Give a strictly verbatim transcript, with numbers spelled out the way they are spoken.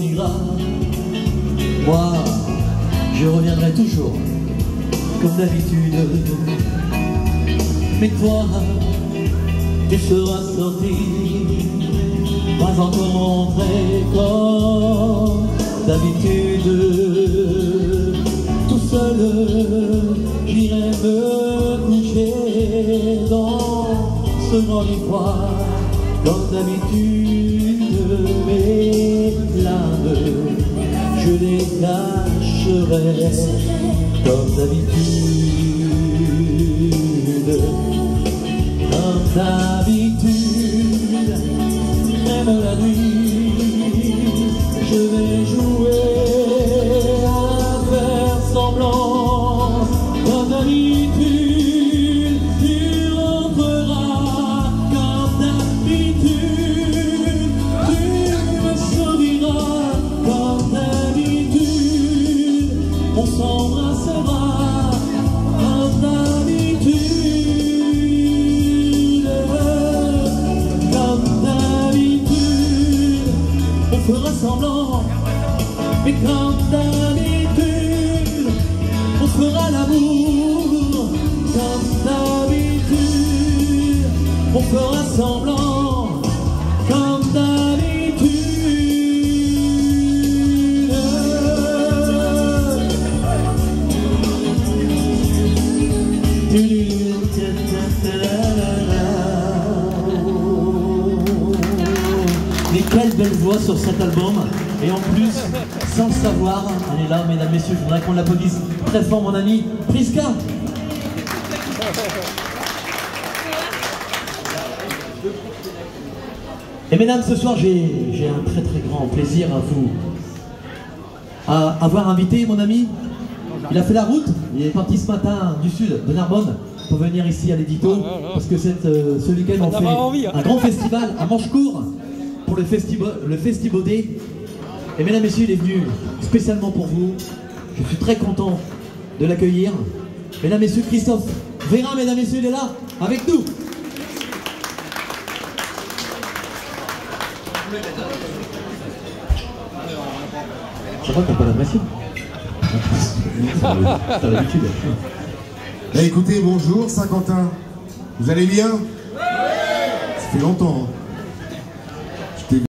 dira. Moi, je reviendrai toujours, comme d'habitude. Mais toi, tu seras sorti, pas encore entré comme d'habitude. Tout seul, j'irai me coucher dans ce grand lit froid, comme d'habitude. Mes larmes, je les cacherai, comme d'habitude. Comme d'habitude, même la nuit, je vais jouer à faire semblant. Comme d'habitude, tu rentreras. Comme d'habitude, tu me souriras. Comme d'habitude, on s'embrassera. Comme d'habitude, on fera semblant, mais comme d'habitude, on fera l'amour. Comme d'habitude, on fera semblant, comme d'habitude. Mais quelle belle voix sur cet album, et en plus, sans le savoir, elle est là, mesdames, messieurs, je voudrais qu'on l'applaudisse très fort, mon ami Priska. Et mesdames, ce soir, j'ai un très très grand plaisir à vous à avoir invité mon ami. Il a fait la route, il est parti ce matin du sud, de Narbonne, pour venir ici à l'édito, parce que cette, euh, ce week-end on fait envie, hein. Un grand festival à Manchecourt, pour le, festivo, le Festibaudet. Et mesdames, messieurs, il est venu spécialement pour vous. Je suis très content de l'accueillir. Mesdames, messieurs, Christophe Vérin, mesdames, messieurs, il est là, avec nous. Ça va, t'as pas l'impression? T'as l'habitude. Bah écoutez, bonjour Saint-Quentin. Vous allez bien? Ça fait longtemps. Hein.